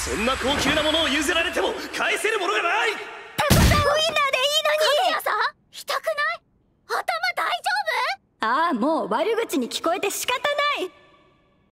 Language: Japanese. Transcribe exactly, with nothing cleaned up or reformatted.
そんな高級なものを譲られても返せるものがない。 タコさんウインナーでいいのに。かぐやさん、痛くない？頭大丈夫？ ああ、もう悪口に聞こえて仕方ない。